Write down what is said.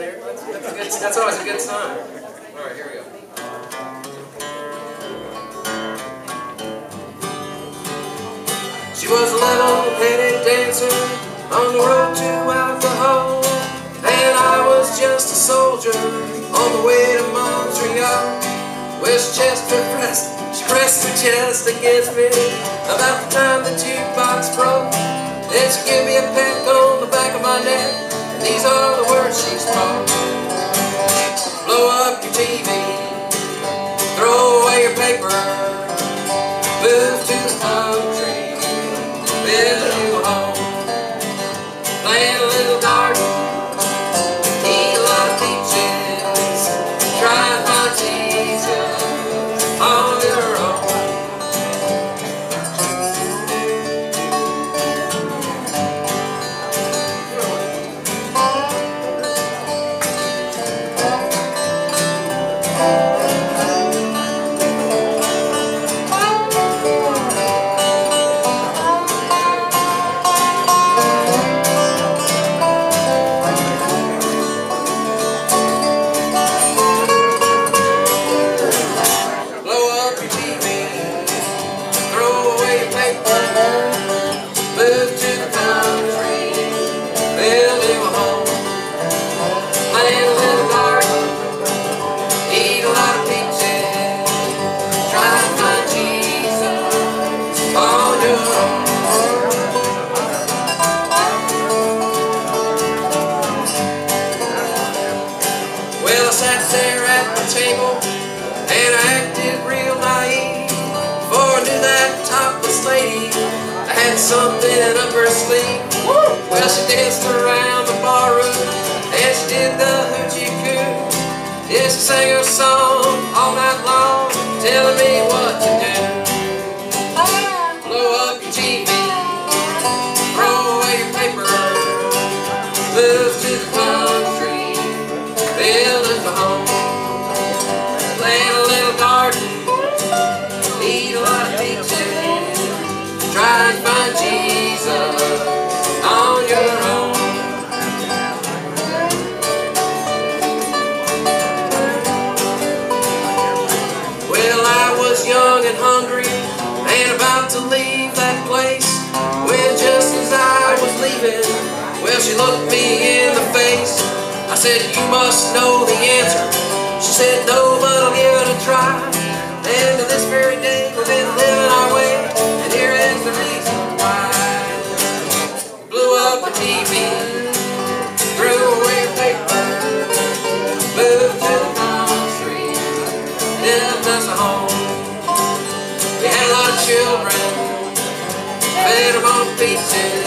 there. That's always a good sign. All right, here we go. She was a level-headed dancer on the road to alcohol, and I was just a soldier on the way to Montreal. Well, she pressed her chest against me about the time the jukebox broke. Then she gave me a peck on the back of my neck, and these are the words she spoke. Blow up your TV, throw away your paper, move to the country, build you a home, plant a little garden, eat a lot of peaches, try and find Jesus on your own. Move to the country, build you a home, plant a little garden, eat a lot of peaches, try to find Jesus on your own. Well, I sat there at my table and I acted real naive, for I knew that topless lady had something up her sleeve. Well, she danced around the barroom and she did the hoochie coo. Yeah, she sang her song all night long, telling me what to do. Blow up your TV, throw away your paper, move to the country, build us a home, plant a little garden, eat a lot of peaches, try and find Jesus on your own. Well, I was young and hungry and about to leave that place, when just as I was leaving, well, she looked me in the face. I said, you must know the answer. She said, no, but I'll give it a try. And to this very day we've been living our way, and here is the reason why. Blew up the TV, threw away your paper, moved to the country, built us a home. We had a lot of children, fed them on peaches,